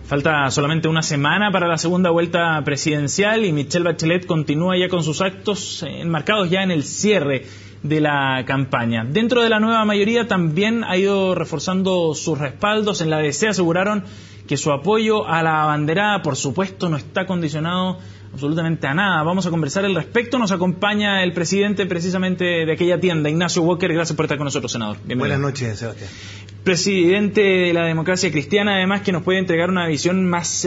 Falta solamente una semana para la segunda vuelta presidencial y Michelle Bachelet continúa ya con sus actos enmarcados ya en el cierre de la campaña. Dentro de la nueva mayoría también ha ido reforzando sus respaldos. En la DC aseguraron que su apoyo a la abanderada, por supuesto, no está condicionado absolutamente a nada. Vamos a conversar al respecto. Nos acompaña el presidente precisamente de aquella tienda, Ignacio Walker. Gracias por estar con nosotros, senador. Bienvenido. Buenas noches, Sebastián. Presidente de la democracia cristiana, además, que nos puede entregar una visión más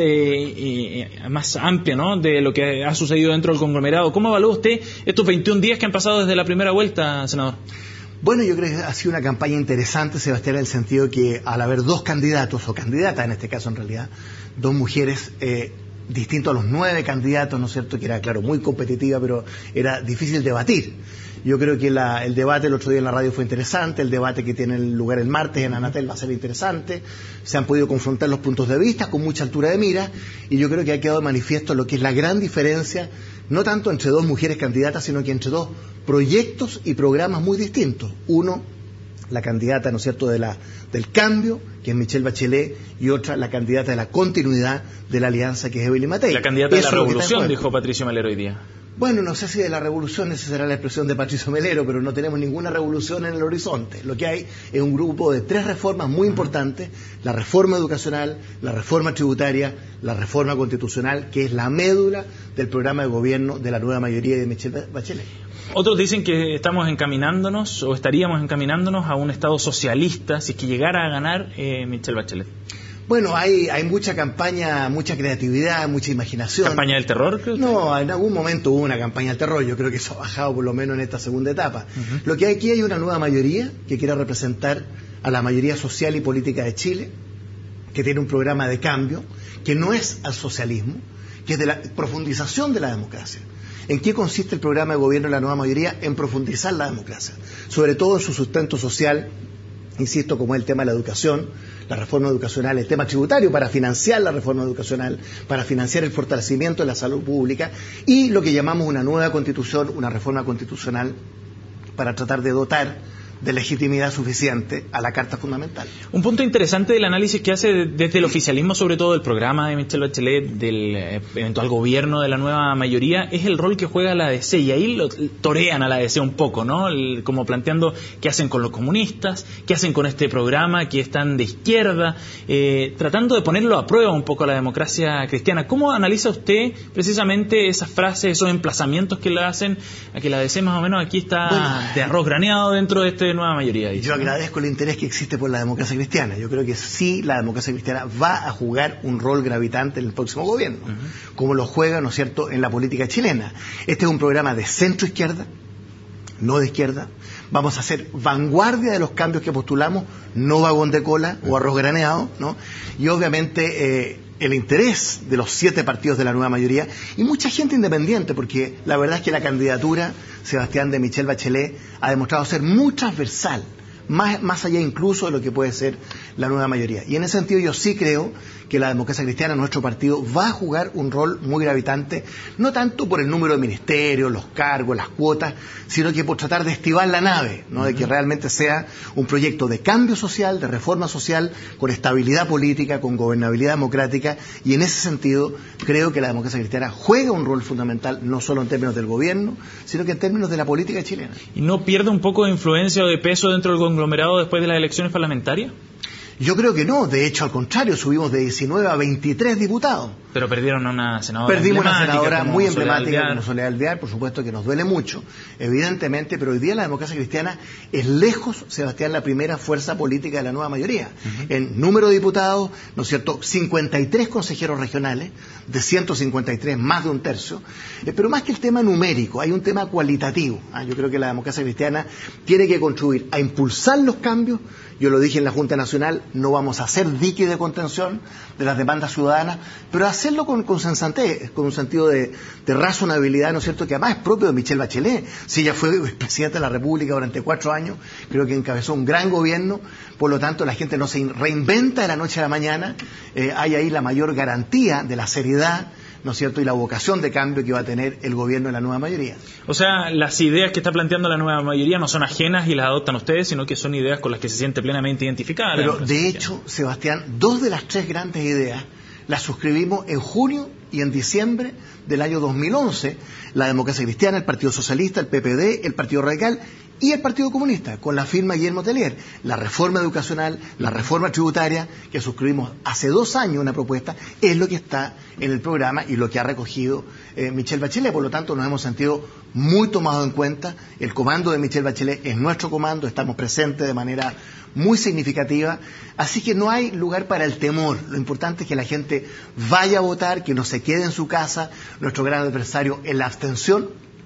amplia, ¿no?, de lo que ha sucedido dentro del conglomerado. ¿Cómo evalúa usted estos 21 días que han pasado desde la primera vuelta, senador? Bueno, yo creo que ha sido una campaña interesante, Sebastián, en el sentido que al haber dos candidatos, o candidatas en este caso en realidad, dos mujeres, distinto a los 9 candidatos, ¿no es cierto?, que era, claro, muy competitiva, pero era difícil debatir. Yo creo que el debate el otro día en la radio fue interesante, el debate que tiene lugar el martes en Anatel va a ser interesante, se han podido confrontar los puntos de vista con mucha altura de mira, y yo creo que ha quedado de manifiesto lo que es la gran diferencia, no tanto entre dos mujeres candidatas, sino que entre dos proyectos y programas muy distintos. Uno, la candidata, ¿no es cierto?, del cambio, que es Michelle Bachelet, y otra, la candidata de la continuidad de la alianza, que es Evelyn Matei. La candidata de la revolución, dijo Patricio Melero hoy día. Bueno, no sé si de la revolución, esa será la expresión de Patricio Melero, pero no tenemos ninguna revolución en el horizonte. Lo que hay es un grupo de 3 reformas muy importantes: la reforma educacional, la reforma tributaria, la reforma constitucional, que es la médula del programa de gobierno de la nueva mayoría de Michelle Bachelet. Otros dicen que estamos encaminándonos, o estaríamos encaminándonos a un Estado socialista si es que llegara a ganar Michelle Bachelet. Bueno, hay mucha campaña, mucha creatividad, mucha imaginación. ¿Campaña del terror, creo? No, en algún momento hubo una campaña del terror. Yo creo que eso ha bajado por lo menos en esta segunda etapa. Lo que hay aquí hay una nueva mayoría que quiere representar a la mayoría social y política de Chile, que tiene un programa de cambio, que no es al socialismo, que es de la profundización de la democracia. ¿En qué consiste el programa de gobierno de la nueva mayoría? En profundizar la democracia, sobre todo en su sustento social, insisto, como es el tema de la educación, la reforma educacional, el tema tributario para financiar la reforma educacional, para financiar el fortalecimiento de la salud pública, y lo que llamamos una nueva constitución, una reforma constitucional para tratar de dotar de legitimidad suficiente a la Carta Fundamental. Un punto interesante del análisis que hace desde el oficialismo, sobre todo del programa de Michelle Bachelet, del eventual gobierno de la nueva mayoría, es el rol que juega la ADC, y ahí lo torean a la ADC un poco, ¿no? Como planteando qué hacen con los comunistas, qué hacen con este programa, que están de izquierda, tratando de ponerlo a prueba un poco a la democracia cristiana. ¿Cómo analiza usted precisamente esas frases, esos emplazamientos que le hacen a que la ADC más o menos aquí está de arroz graneado dentro de este nueva mayoría? Yo agradezco el interés que existe por la democracia cristiana. Yo creo que sí, la democracia cristiana va a jugar un rol gravitante en el próximo gobierno, como lo juega, ¿no es cierto?, en la política chilena. Este es un programa de centro-izquierda, no de izquierda. Vamos a hacer vanguardia de los cambios que postulamos, no vagón de cola o arroz graneado, ¿no? Y obviamente el interés de los 7 partidos de la nueva mayoría y mucha gente independiente, porque la verdad es que la candidatura, Sebastián, de Michelle Bachelet ha demostrado ser muy transversal, más allá incluso de lo que puede ser la nueva mayoría. Y en ese sentido yo sí creo que la democracia cristiana, nuestro partido, va a jugar un rol muy gravitante, no tanto por el número de ministerios, los cargos, las cuotas, sino que por tratar de estivar la nave, ¿no? De que realmente sea un proyecto de cambio social, de reforma social, con estabilidad política, con gobernabilidad democrática, y en ese sentido creo que la democracia cristiana juega un rol fundamental, no solo en términos del gobierno, sino que en términos de la política chilena. ¿Y no pierde un poco de influencia o de peso dentro del conglomerado después de las elecciones parlamentarias? Yo creo que no, de hecho al contrario, subimos de 19 a 23 diputados. Pero perdieron a una senadora Perdimos una senadora muy Soledad emblemática Alvear. como Soledad Alvear, por supuesto que nos duele mucho, evidentemente, pero hoy día la democracia cristiana es lejos, Sebastián, la primera fuerza política de la nueva mayoría. En número de diputados, ¿no es cierto?, 53 consejeros regionales, de 153, más de un tercio, pero más que el tema numérico, hay un tema cualitativo. Yo creo que la democracia cristiana tiene que contribuir a impulsar los cambios. Yo lo dije en la Junta Nacional, no vamos a hacer dique de contención de las demandas ciudadanas, pero hacerlo con sensatez, con un sentido de razonabilidad, ¿no es cierto?, que además es propio de Michelle Bachelet. Si ella fue presidenta de la República durante 4 años, creo que encabezó un gran gobierno, por lo tanto la gente no se reinventa de la noche a la mañana, hay ahí la mayor garantía de la seriedad, ¿no es cierto?, y la vocación de cambio que va a tener el gobierno de la nueva mayoría. O sea, las ideas que está planteando la nueva mayoría no son ajenas y las adoptan ustedes, sino que son ideas con las que se siente plenamente identificada. Pero de hecho, Sebastián, 2 de las 3 grandes ideas las suscribimos en junio y en diciembre del año 2011, la Democracia Cristiana, el Partido Socialista, el PPD, el Partido Radical y el Partido Comunista, con la firma Guillermo Tellier. La reforma educacional, la reforma tributaria, que suscribimos hace 2 años una propuesta, es lo que está en el programa y lo que ha recogido Michelle Bachelet. Por lo tanto, nos hemos sentido muy tomados en cuenta. El comando de Michelle Bachelet es nuestro comando, estamos presentes de manera muy significativa, así que no hay lugar para el temor. Lo importante es que la gente vaya a votar, que no se quede en su casa. Nuestro gran adversario es la abstención.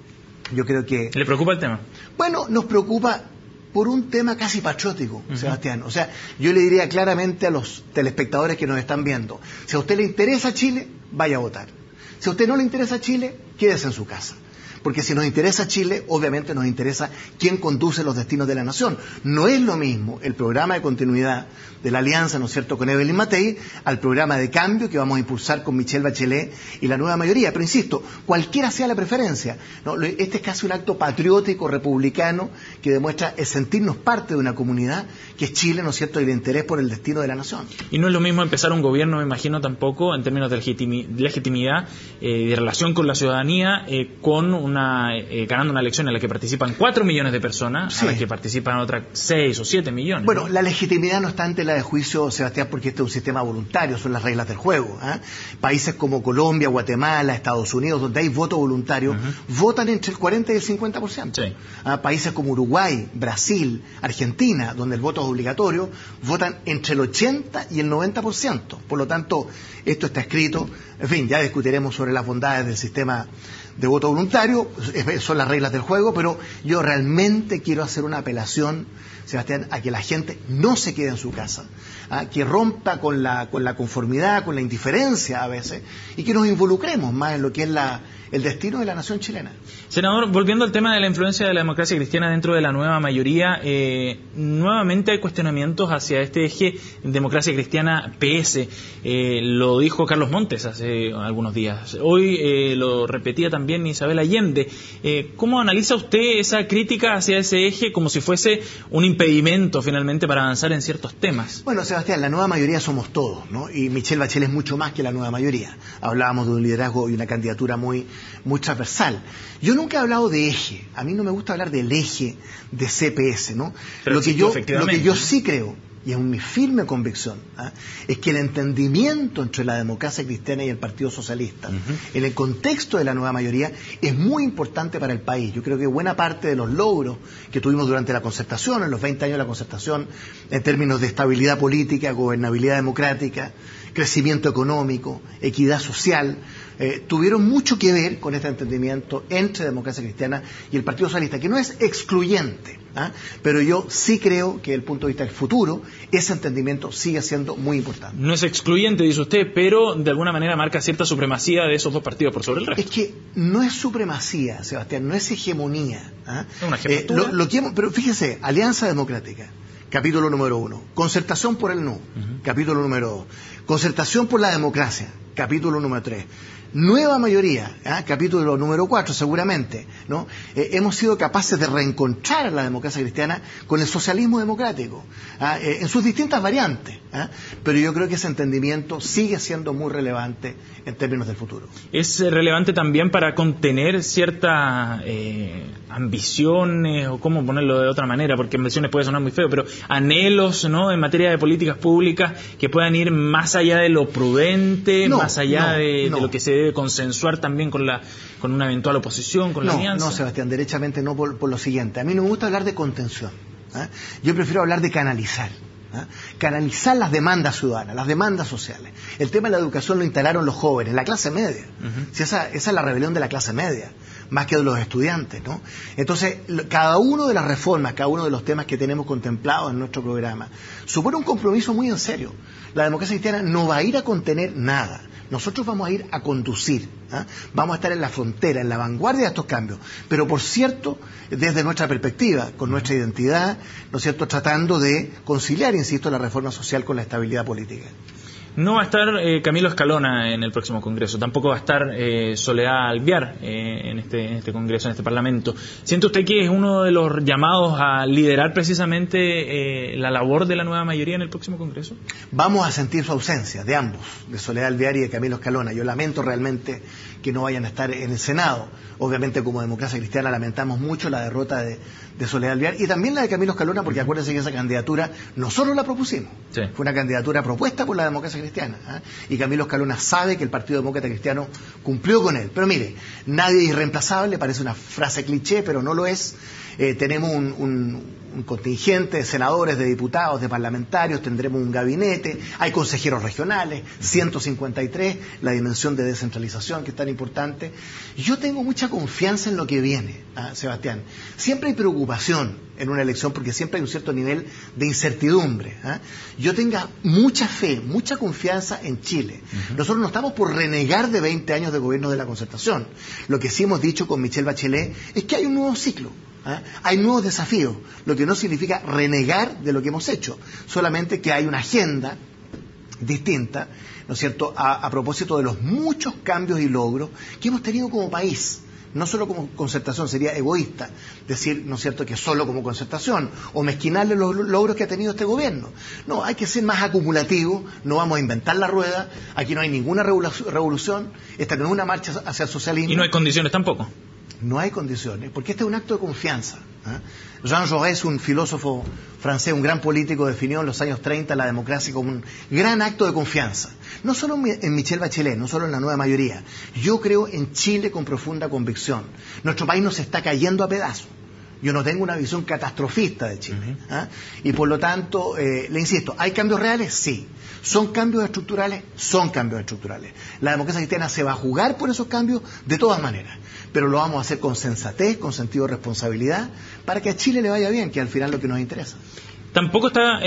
Yo creo que... ¿Le preocupa el tema? Bueno, nos preocupa por un tema casi patriótico, Sebastián. O sea, yo le diría claramente a los telespectadores que nos están viendo, si a usted le interesa Chile, vaya a votar. Si a usted no le interesa Chile, quédese en su casa. Porque si nos interesa Chile, obviamente nos interesa quién conduce los destinos de la nación. No es lo mismo el programa de continuidad de la alianza, ¿no es cierto?, con Evelyn Matei, al programa de cambio que vamos a impulsar con Michelle Bachelet y la nueva mayoría. Pero insisto, cualquiera sea la preferencia, ¿no? Este es casi un acto patriótico, republicano, que demuestra el sentirnos parte de una comunidad que es Chile, ¿no es cierto?, y el interés por el destino de la nación. Y no es lo mismo empezar un gobierno, me imagino, tampoco, en términos de legitimidad, de relación con la ciudadanía, con ganando una elección en la que participan 4 millones de personas, sí, a la que participan otras 6 o 7 millones. Bueno, ¿no? La legitimidad no está ante la de juicio, Sebastián, porque este es un sistema voluntario, son las reglas del juego. Países como Colombia, Guatemala, Estados Unidos, donde hay voto voluntario, votan entre el 40 y el 50%. Sí. Países como Uruguay, Brasil, Argentina, donde el voto es obligatorio, votan entre el 80 y el 90%. Por lo tanto, esto está escrito. En fin, ya discutiremos sobre las bondades del sistema de voto voluntario, son las reglas del juego, pero yo realmente quiero hacer una apelación, Sebastián, a que la gente no se quede en su casa, que rompa con la conformidad, con la indiferencia a veces, y que nos involucremos más en lo que es el destino de la nación chilena. Senador, volviendo al tema de la influencia de la democracia cristiana dentro de la nueva mayoría, nuevamente hay cuestionamientos hacia este eje democracia cristiana PS. Lo dijo Carlos Montes hace algunos días. Hoy lo repetía también Isabel Allende. ¿Cómo analiza usted esa crítica hacia ese eje como si fuese un impedimento finalmente para avanzar en ciertos temas? Bueno, Sebastián, la nueva mayoría somos todos, ¿no? Y Michelle Bachelet es mucho más que la nueva mayoría. Hablábamos de un liderazgo y una candidatura muy transversal. Yo nunca he hablado de eje. A mí no me gusta hablar del eje de CPS, ¿no? Lo que yo sí creo, y es mi firme convicción, es que el entendimiento entre la democracia cristiana y el Partido Socialista, en el contexto de la nueva mayoría, es muy importante para el país. Yo creo que buena parte de los logros que tuvimos durante la concertación, en los 20 años de la concertación, en términos de estabilidad política, gobernabilidad democrática, crecimiento económico, equidad social, tuvieron mucho que ver con este entendimiento entre democracia cristiana y el Partido Socialista, que no es excluyente, pero yo sí creo que desde el punto de vista del futuro, ese entendimiento sigue siendo muy importante. No es excluyente, dice usted, pero de alguna manera marca cierta supremacía de esos dos partidos por sobre el resto. Es que no es supremacía, Sebastián, no es hegemonía. Es una jefatura. Pero fíjese, Alianza Democrática, capítulo número 1, concertación por el no, capítulo número 2, concertación por la democracia, capítulo número 3, nueva mayoría, capítulo número 4 seguramente, ¿no? Hemos sido capaces de reencontrar a la democracia cristiana con el socialismo democrático, en sus distintas variantes, pero yo creo que ese entendimiento sigue siendo muy relevante en términos del futuro. ¿Es relevante también para contener ciertas ambiciones, o cómo ponerlo de otra manera, porque ambiciones puede sonar muy feo, pero anhelos, ¿no?, en materia de políticas públicas que puedan ir más allá de lo prudente, más allá de lo que se debe consensuar también con una eventual oposición, con la alianza? No, Sebastián, derechamente no, por lo siguiente. A mí no me gusta hablar de contención. Yo prefiero hablar de canalizar. Canalizar las demandas ciudadanas, las demandas sociales. El tema de la educación lo instalaron los jóvenes, la clase media. Si esa es la rebelión de la clase media, más que de los estudiantes, ¿no? Entonces, cada una de las reformas, cada uno de los temas que tenemos contemplados en nuestro programa, supone un compromiso muy en serio. La democracia cristiana no va a ir a contener nada. Nosotros vamos a ir a conducir, vamos a estar en la frontera, en la vanguardia de estos cambios, pero por cierto, desde nuestra perspectiva, con nuestra identidad, ¿no es cierto?, tratando de conciliar, insisto, la reforma social con la estabilidad política. No va a estar Camilo Escalona en el próximo Congreso, tampoco va a estar Soledad Alvear en este Congreso, en este Parlamento. ¿Siente usted que es uno de los llamados a liderar precisamente la labor de la nueva mayoría en el próximo Congreso? Vamos a sentir su ausencia, de ambos, de Soledad Alvear y de Camilo Escalona. Yo lamento realmente que no vayan a estar en el Senado. Obviamente, como Democracia Cristiana, lamentamos mucho la derrota de Soledad Alvear y también la de Camilo Escalona, porque acuérdense que esa candidatura nosotros la propusimos. Sí. Fue una candidatura propuesta por la Democracia Cristiana, ¿eh? Y Camilo Escalona sabe que el Partido Demócrata Cristiano cumplió con él. Pero mire, nadie es irreemplazable, parece una frase cliché, pero no lo es. Tenemos un contingente de senadores, de diputados, de parlamentarios, tendremos un gabinete, hay consejeros regionales, 153, la dimensión de descentralización que es tan importante. Yo tengo mucha confianza en lo que viene, Sebastián. Siempre hay preocupación en una elección porque siempre hay un cierto nivel de incertidumbre. Yo tengo mucha fe, mucha confianza en Chile. Nosotros no estamos por renegar de 20 años de gobierno de la Concertación. Lo que sí hemos dicho con Michelle Bachelet es que hay un nuevo ciclo. Hay nuevos desafíos, lo que no significa renegar de lo que hemos hecho, solamente que hay una agenda distinta, ¿no es cierto?, a propósito de los muchos cambios y logros que hemos tenido como país. No solo como Concertación, sería egoísta decir, ¿no es cierto?, que solo como Concertación, o mezquinarle los logros que ha tenido este gobierno. No, hay que ser más acumulativo, no vamos a inventar la rueda, aquí no hay ninguna revolución, esta no es una marcha hacia el socialismo. Y no hay condiciones tampoco. No hay condiciones, porque este es un acto de confianza. Jean Jaurès, un filósofo francés, un gran político, definió en los años 30 la democracia como un gran acto de confianza. No solo en Michelle Bachelet, no solo en la nueva mayoría. Yo creo en Chile con profunda convicción. Nuestro país nos está cayendo a pedazos. Yo no tengo una visión catastrofista de Chile. Y por lo tanto, le insisto, ¿hay cambios reales? Sí. ¿Son cambios estructurales? Son cambios estructurales. La democracia cristiana se va a jugar por esos cambios de todas maneras, pero lo vamos a hacer con sensatez, con sentido de responsabilidad, para que a Chile le vaya bien, que al final es lo que nos interesa. Tampoco está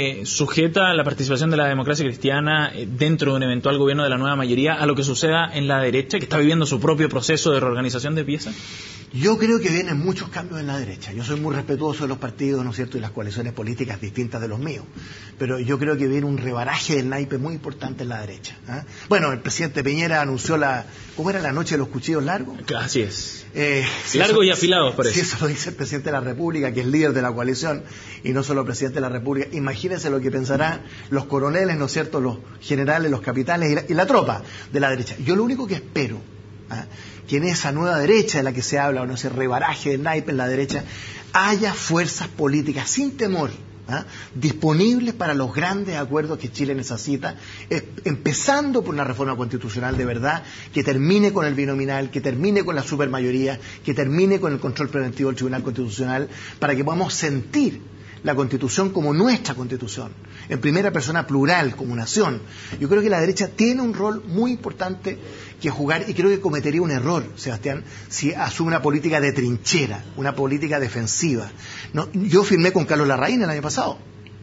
sujeta la participación de la democracia cristiana dentro de un eventual gobierno de la nueva mayoría a lo que suceda en la derecha, que está viviendo su propio proceso de reorganización de piezas. Yo creo que vienen muchos cambios en la derecha. Yo soy muy respetuoso de los partidos, ¿no es cierto?, y las coaliciones políticas distintas de los míos. Pero yo creo que viene un rebaraje del naipe muy importante en la derecha. Bueno, el presidente Piñera anunció ¿cómo era la noche de los cuchillos largos? Así es. Largos y afilados, parece. Si eso lo dice el presidente de la República, que es líder de la coalición, y no solo el presidente de la República, imagínense lo que pensarán los coroneles, ¿no es cierto?, los generales, los capitanes y la tropa de la derecha. Yo lo único que espero, que en esa nueva derecha de la que se habla, o no ese rebaraje del naipe en la derecha, haya fuerzas políticas sin temor, disponibles para los grandes acuerdos que Chile necesita, empezando por una reforma constitucional de verdad, que termine con el binominal, que termine con la supermayoría, que termine con el control preventivo del Tribunal Constitucional, para que podamos sentir la Constitución como nuestra Constitución, en primera persona plural, como nación. Yo creo que la derecha tiene un rol muy importante que jugar, y creo que cometería un error, Sebastián, si asume una política de trinchera, una política defensiva. Yo firmé con Carlos Larraín el año pasado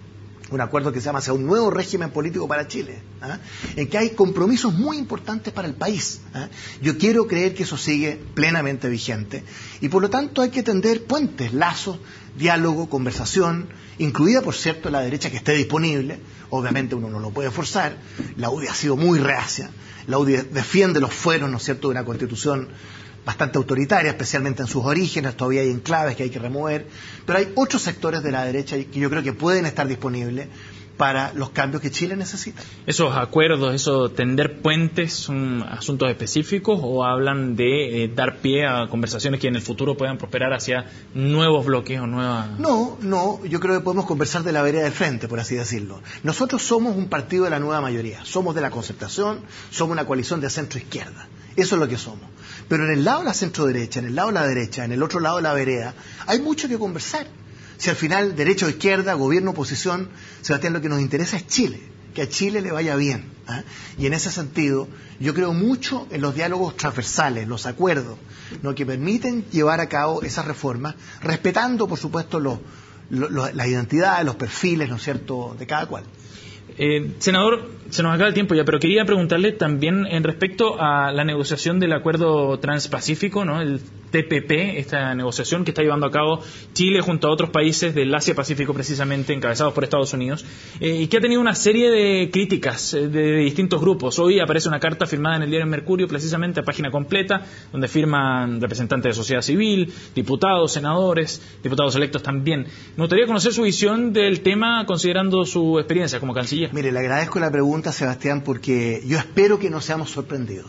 un acuerdo que se llama hacia un nuevo régimen político para Chile, en que hay compromisos muy importantes para el país. Yo quiero creer que eso sigue plenamente vigente, y por lo tanto hay que tender puentes, lazos, diálogo, conversación, incluida, por cierto, la derecha que esté disponible. Obviamente uno no lo puede forzar. La UDI ha sido muy reacia. La UDI defiende los fueros, ¿no es cierto?, de una constitución bastante autoritaria, especialmente en sus orígenes. Todavía hay enclaves que hay que remover, pero hay otros sectores de la derecha que yo creo que pueden estar disponibles para los cambios que Chile necesita. ¿Esos acuerdos, eso tender puentes, son asuntos específicos o hablan de dar pie a conversaciones que en el futuro puedan prosperar hacia nuevos bloques o nuevas...? No, yo creo que podemos conversar de la vereda del frente, por así decirlo. Nosotros somos un partido de la nueva mayoría, somos de la Concertación, somos una coalición de centro-izquierda, eso es lo que somos. Pero en el lado de la centro-derecha, en el lado de la derecha, en el otro lado de la vereda, hay mucho que conversar. Si al final, derecha o izquierda, gobierno, oposición, Sebastián, lo que nos interesa es Chile, que a Chile le vaya bien. Y en ese sentido, yo creo mucho en los diálogos transversales, los acuerdos, que permiten llevar a cabo esas reformas, respetando, por supuesto, las identidades, los perfiles, ¿no es cierto?, de cada cual. Senador, se nos acaba el tiempo ya, pero quería preguntarle también en respecto a la negociación del acuerdo transpacífico, ¿no? El TPP, esta negociación que está llevando a cabo Chile junto a otros países del Asia-Pacífico, precisamente encabezados por Estados Unidos, y que ha tenido una serie de críticas de distintos grupos. Hoy aparece una carta firmada en el diario Mercurio, precisamente a página completa, donde firman representantes de sociedad civil, diputados, senadores, diputados electos también. Me gustaría conocer su visión del tema, considerando su experiencia como canciller. Mire, le agradezco la pregunta, Sebastián, porque yo espero que no seamos sorprendidos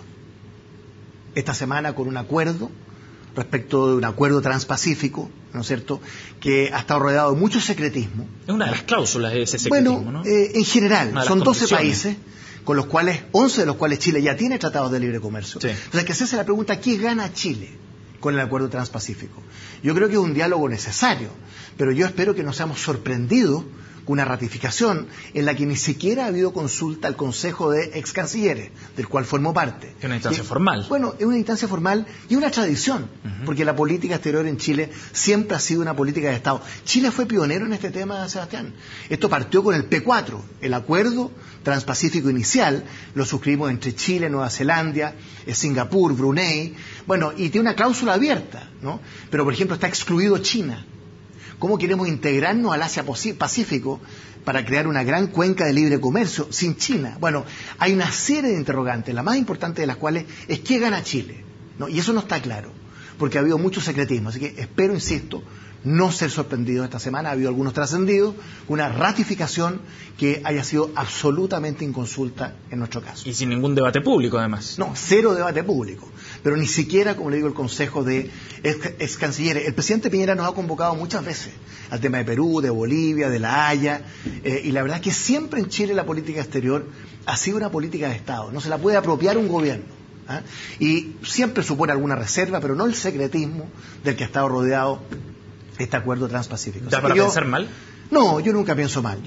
esta semana con un acuerdo respecto de un acuerdo transpacífico, ¿no es cierto?, que ha estado rodeado de mucho secretismo. Es una de las cláusulas de ese secretismo, bueno, ¿no? En general, son 12 condiciones. países, con los cuales, 11 de los cuales Chile ya tiene tratados de libre comercio. Sí. Entonces, hay que hacerse la pregunta, ¿qué gana Chile con el acuerdo transpacífico? Yo creo que es un diálogo necesario, pero yo espero que no seamos sorprendidos con una ratificación en la que ni siquiera ha habido consulta al Consejo de Ex Cancilleres, del cual formo parte. Es una instancia formal. Bueno, es una instancia formal y una tradición, porque la política exterior en Chile siempre ha sido una política de Estado. Chile fue pionero en este tema, Sebastián. Esto partió con el P4, el acuerdo transpacífico inicial, lo suscribimos entre Chile, Nueva Zelanda, Singapur, Brunei, bueno, y tiene una cláusula abierta, ¿no? Pero, por ejemplo, está excluido China. ¿Cómo queremos integrarnos al Asia-Pacífico para crear una gran cuenca de libre comercio sin China? Bueno, hay una serie de interrogantes, la más importante de las cuales es ¿qué gana Chile? ¿No? Y eso no está claro, porque ha habido mucho secretismo. Así que espero, insisto, no ser sorprendido esta semana. Ha habido algunos trascendidos, una ratificación que haya sido absolutamente inconsulta en nuestro caso. Y sin ningún debate público, además. No, cero debate público. Pero ni siquiera, como le digo, el Consejo de Ex Cancilleres. El presidente Piñera nos ha convocado muchas veces al tema de Perú, de Bolivia, de La Haya, y la verdad es que siempre en Chile la política exterior ha sido una política de Estado. No se la puede apropiar un gobierno. ¿Ah? Y siempre supone alguna reserva, pero no el secretismo del que ha estado rodeado este acuerdo transpacífico. ¿Da para pensar mal? No, yo nunca pienso mal,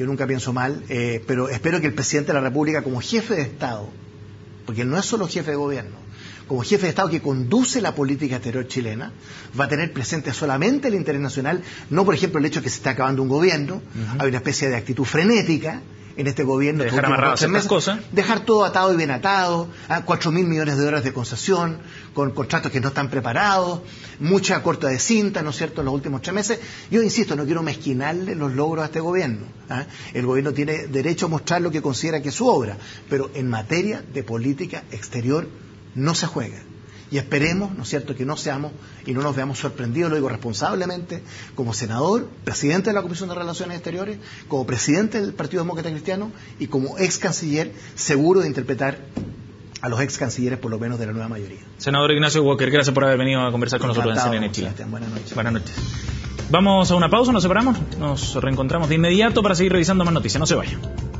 pero espero que el presidente de la República, como jefe de Estado, porque él no es solo jefe de gobierno, como jefe de Estado que conduce la política exterior chilena, va a tener presente solamente el interés nacional, no, por ejemplo, el hecho de que se está acabando un gobierno. Hay una especie de actitud frenética en este gobierno, dejar amarradas ciertas cosas, dejar todo atado y bien atado, 4.000 millones de dólares de concesión, con contratos que no están preparados, mucha corta de cinta, ¿no es cierto?, en los últimos 3 meses. Yo insisto, no quiero mezquinarle los logros a este gobierno. El gobierno tiene derecho a mostrar lo que considera que es su obra, pero en materia de política exterior no se juega. Y esperemos, ¿no es cierto?, que no seamos y no nos veamos sorprendidos, lo digo responsablemente, como senador, presidente de la Comisión de Relaciones Exteriores, como presidente del Partido Demócrata Cristiano y como ex canciller, seguro de interpretar a los ex cancilleres, por lo menos de la nueva mayoría. Senador Ignacio Walker, gracias por haber venido a conversar con nosotros en CNN Chile. Buenas noches. Buenas noches. Vamos a una pausa, nos separamos, nos reencontramos de inmediato para seguir revisando más noticias. No se vayan.